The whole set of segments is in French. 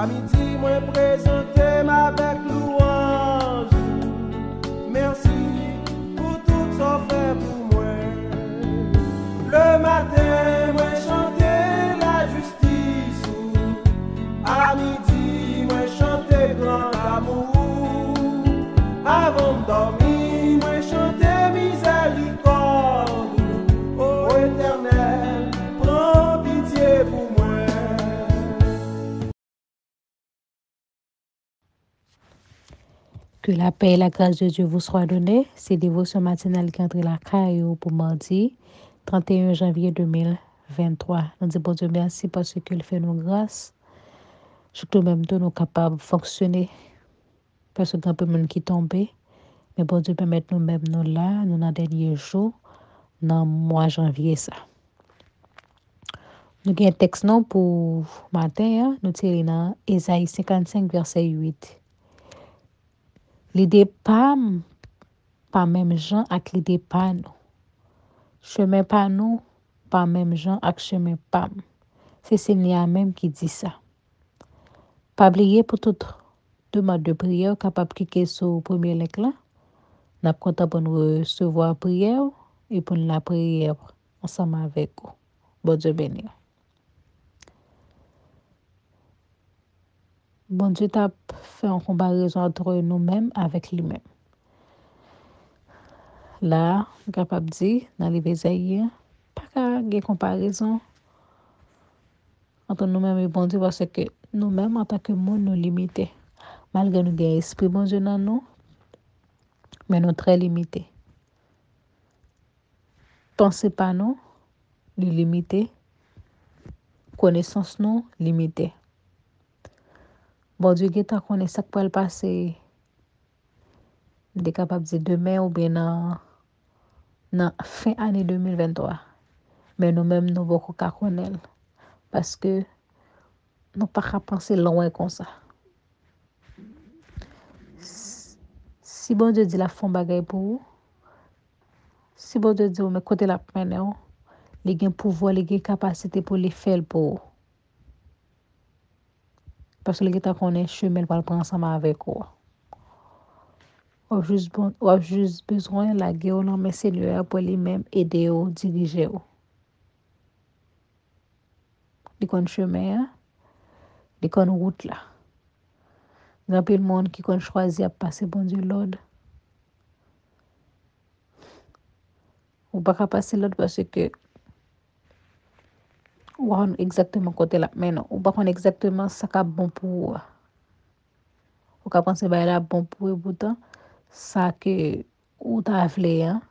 À midi, moi présenté avec louange. Merci pour tout ça fait pour moi. Le matin, moi chanter la justice. À midi, moi chanter grand amour. Avant de dormir, moi chanter miséricorde. Ô Éternel, prends pitié pour moi. Que la paix et la grâce de Dieu vous soient données. C'est dévotion matinale qui entre la caillou pour mardi 31 janvier 2023. Nous disons bon Dieu merci parce qu'il fait nos grâces. Surtout même temps nous capables de fonctionner. Parce que grand peu de monde qui tombé. Mais bon Dieu permet nous-mêmes nous là, nous dans les derniers jours, dans le mois janvier ça. Nous avons un texte non pour matin, hein? Nous tirons dans Ésaïe 55, verset 8. L'idée pas même gens avec l'idée pas nous. Chemin pas nous, pas même gens avec chemin pas. C'est Seigneur même qui dit ça. Pas oublier pour toute demande de prière capable de cliquer sur le premier link là. Nous sommes contents pour nous recevoir la prière et pour la prière ensemble avec vous. Bon Dieu béni. Bon Dieu t'a fait une comparaison entre nous-mêmes avec lui-même. Là, on est capable de dire, dans les Ésaïe, pas de comparaison entre nous-mêmes et bon Dieu parce que nous-mêmes, en tant que monde, nous limités. Malgré nous avons esprit bon Dieu dans nous, mais nous très limités. Pensez pas nous, nous limités. Connaissance nous, limitée. Bon Dieu, qui t'a connaît ça pour le passer, nous sommes capables de dire demain ou bien dans fin année 2023. Mais nous-mêmes, nous ne pouvons pas connaître. Parce que nous ne pouvons pas penser loin comme ça. Si bon Dieu dit la fond bagaille pour vous, si bon Dieu dit mais côté la peine, il a pouvoir, il a capacité pour les faire pour vous. Parce que l'État connaît chemin pour le prendre ensemble avec vous. Ou juste besoin de la guerre dans mes Seigneur pour lui-même aider ou diriger vous. Il connaît chemin, il connaît route là. Il y a plein de monde qui connaît choisir à passer bon Dieu l'ordre. Ou pas passer l'autre parce que ou pas exactement côté là mais non ou pas exactement ça qui est bon pour vous. Ou pas penser bah là bon pour vous pourtant ça que ou t'a voulu hein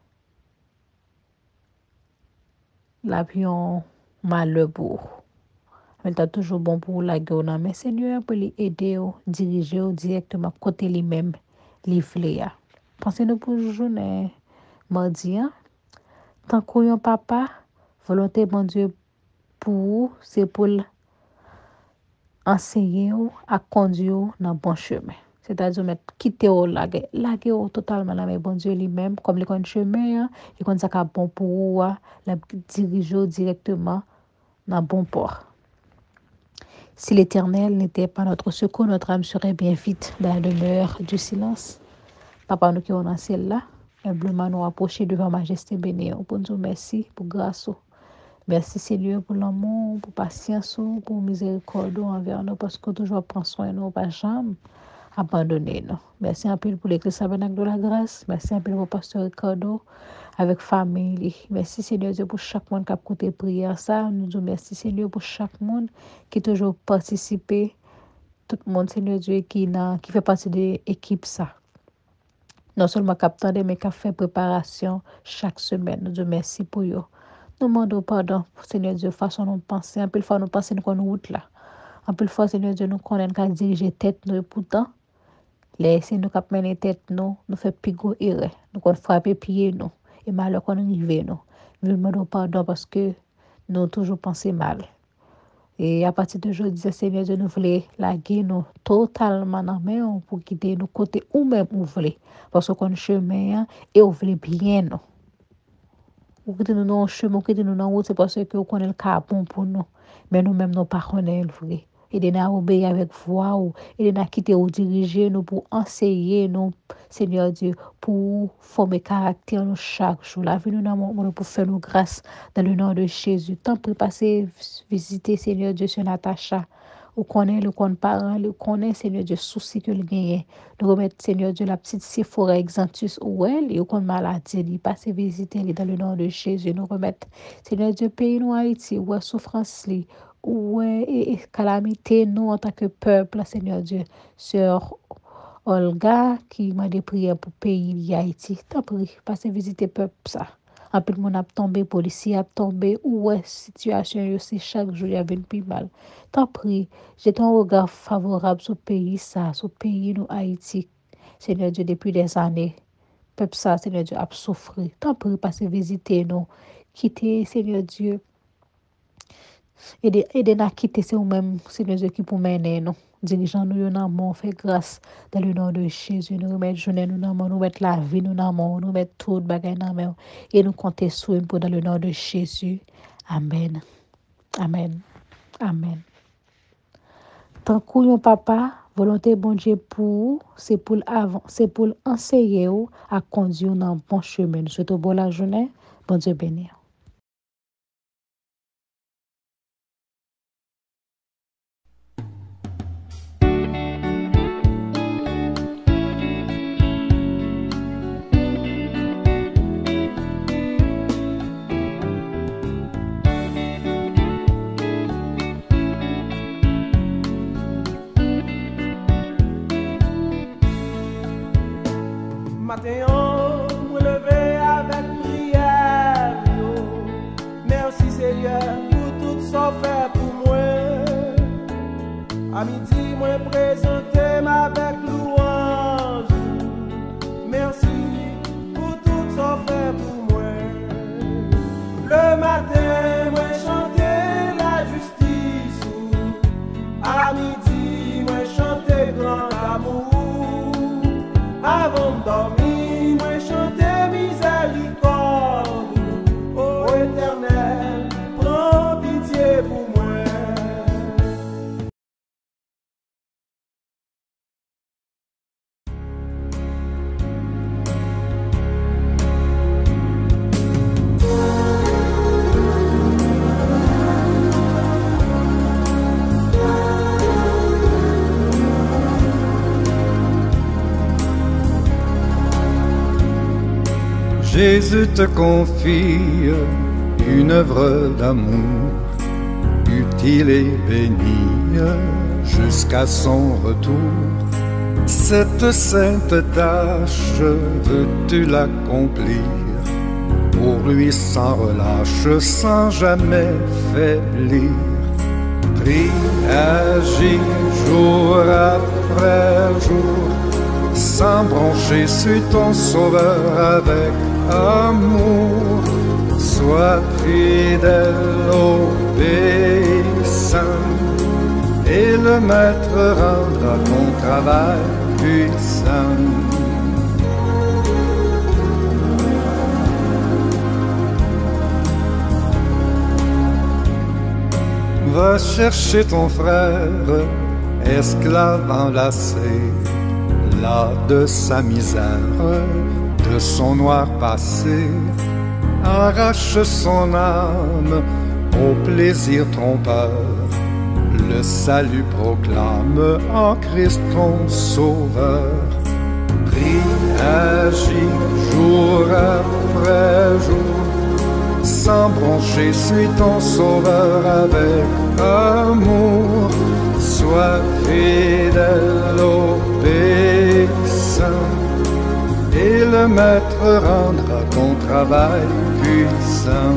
l'avion malheur pour mais t'as toujours bon pour la gueule mais Seigneur pour lui aider ou diriger ou directement côté lui-même li voulait. Pensez nous pour journée mardi hein tant qu'on papa volonté bon Dieu pour vous, c'est pour enseigner ou à conduire dans bon chemin. C'est-à-dire mettre quitter ou laguer totalement là mais bon Dieu lui-même comme le connaît chemin, il connaît ça qui bon pour vous, la diriger directement dans bon port. Si l'Éternel n'était pas notre secours, notre âme serait bien vite dans la demeure du silence. Papa nous qui on dans celle-là, humblement nous approcher devant majesté bénie. Pour nous merci pour grâce. Merci Seigneur pour l'amour, pour patience, pour miséricorde envers nous parce que toujours prend soin de nous, pas jamais abandonner nous. Merci un peu pour l'église Tabernacle de la Grâce. Merci un peu pour pasteur Ricardo avec famille. Merci Seigneur Dieu pour chaque monde qui a écouté prière ça. Nous disons merci Seigneur pour chaque monde qui toujours participé. Tout le monde Seigneur Dieu qui fait partie de l'équipe ça. Non seulement capteur mais qui fait préparation chaque semaine. Nous disons merci pour eux. Nous demandons pardon, Seigneur Dieu, façon nous penser. Un peu de fois, nous pensons qu'on route là. Un peu de fois, Seigneur Dieu, nous connaissons qu'à diriger tête nous. Et pourtant, si nous cap mener tête nous fait pigo erreur. Nous qu'on frapper pied nous. Et malheur qu'on arrive nous. Nous demandons pardon parce que nous toujours pensé mal. Et à partir de aujourd'hui, Seigneur Dieu, nous voulons laguer nous totalement dans main pour quitter nous côté ou même où voulez. Parce qu'on chemin et on voulait bien nous. Ou que nous dans chemin, ou que nous dans route, c'est parce que on connaît le cas bon pour nous. Mais nous-mêmes, nous pas connaissons le vrai. Aidez-nous à obéir avec voix ou aidez-nous à quitter ou diriger nous pour enseigner nous, Seigneur Dieu, pour former caractère nous chaque jour. La vie nous dans mon pour faire nous grâce dans le nom de Jésus. Tant pour passer visiter, Seigneur Dieu, sur Natacha. Ou connaît le compte parent, le connaît, Seigneur Dieu, souci que le gagne. Nous remettre, Seigneur Dieu, la petite Sephora Exantus ou elle, et au compte maladie, il passe visiter dans le nom de Jésus. Nous remettre, Seigneur Dieu, pays nous Haïti, ou souffrance, ou calamité, nous en tant que peuple, Seigneur Dieu, sur Olga, qui m'a des prières pour pays Haïti. T'as pris, passe visiter peuple ça. En plus, mon a tombé, policier a tombé, ou situation, c'est chaque jour, il y avait une plus mal. T'as pris, j'ai ton regard favorable sur le pays, ça, sur le pays, nous, Haïti. Seigneur Dieu, depuis des années, peuple ça, Seigneur Dieu, a souffert. T'as pris, passer visiter nous, quitter, Seigneur Dieu, aider à quitter, c'est nous-mêmes, Seigneur Dieu, qui pour mener nous. Dirigeants nous dans mon fait grâce dans le nom de Jésus. Nous remettre journée nous dans nous mettre la vie nous dans nous mettre tout bagage dans main et nous compter sur nous dans le nom de Jésus. Amen. Amen. Amen. Tant que papa, volonté bon Dieu pour c'est pour avant, c'est pour enseigner à conduire dans bon chemin. Nous souhaitons bonne la journée. Bon Dieu béni. Matin, me lever avec prière. Merci Seigneur pour tout ça fait pour moi. À midi, moi présenter avec louange. Merci pour tout ça fait pour moi. Le matin, moi chanter la justice. À midi, moi chanter grand amour. Avant de dormir, moi chanter miséricorde. Ô Éternel, prends pitié pour moi. Jésus te confie une œuvre d'amour, utile et bénie jusqu'à son retour. Cette sainte tâche, veux-tu l'accomplir pour lui sans relâche, sans jamais faiblir? Prie, agis jour après jour, sans broncher, suis ton sauveur avec amour. Sois fidèle, obéissant, et le maître rendra ton travail puissant. Va chercher ton frère, esclave enlacé, là de sa misère, de son noir passé. Arrache son âme au plaisir trompeur. Le salut proclame en Christ ton sauveur. Prie, agis jour après jour, sans broncher, suis ton sauveur avec amour. Sois fidèle, obéissant, et le maître rendra ton travail puissant.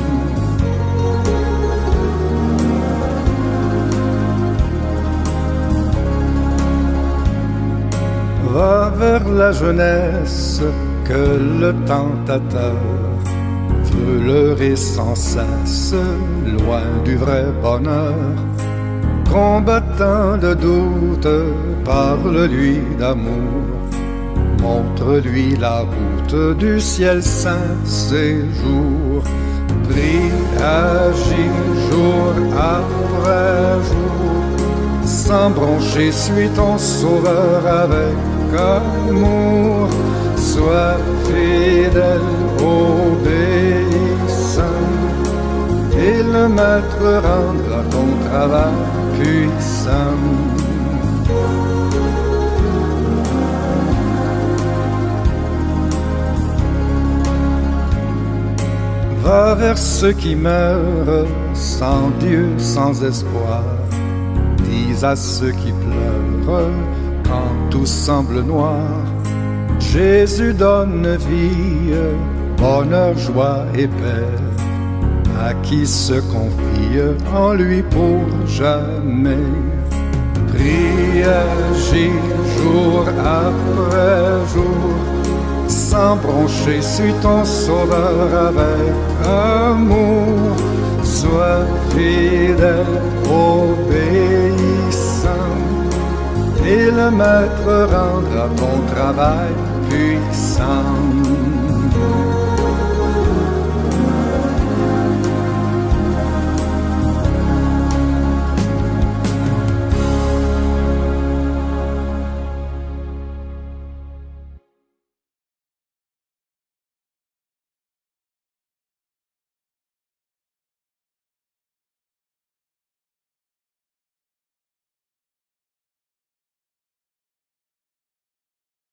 Va vers la jeunesse que le tentateur veut leurrer sans cesse, loin du vrai bonheur. Combattant le doute, parle-lui d'amour, montre-lui la route du ciel saint séjour. Prie, agis jour après jour, sans broncher, suis ton sauveur avec amour. Sois fidèle, obéissant, et le maître rendra ton travail puissant. Va vers ceux qui meurent sans Dieu, sans espoir. Dis à ceux qui pleurent quand tout semble noir. Jésus donne vie, bonheur, joie et paix à qui se confie en lui pour jamais. Prie, agis jour après jour, sans broncher, suis ton sauveur avec amour. Sois fidèle, obéissant, et le maître rendra ton travail puissant.